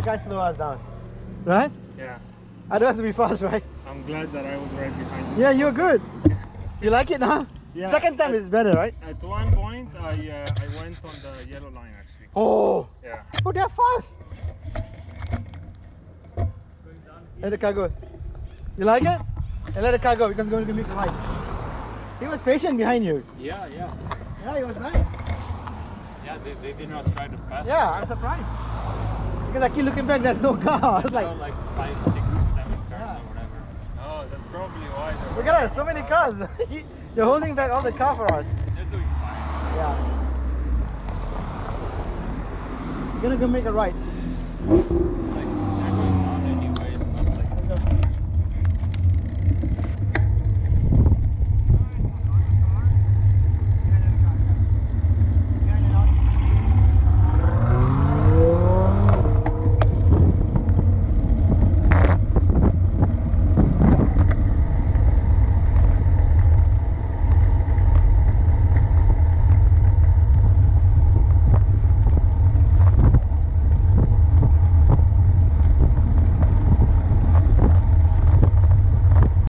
guy slow us down. Right? Yeah. Otherwise it'll be fast, right? I'm glad that I was right behind you. Yeah, you're good. You like it, huh? Yeah, Second time is better, right? At one point, I went on the yellow line actually. Oh! Yeah. Oh, they're fast! Let the car go. You like it? And let the car go because we're going to make a right. He was patient behind you. Yeah, yeah. Yeah, he was nice. Yeah, they did not try to pass. Yeah, I'm surprised. Because I keep looking back, there's no car. I was like, like 5, 6, 7 cars Yeah. or whatever. Oh, that's probably why. look at us, so many cars. You're holding back all the car for us. They're doing fine. Yeah. You're gonna go make a right.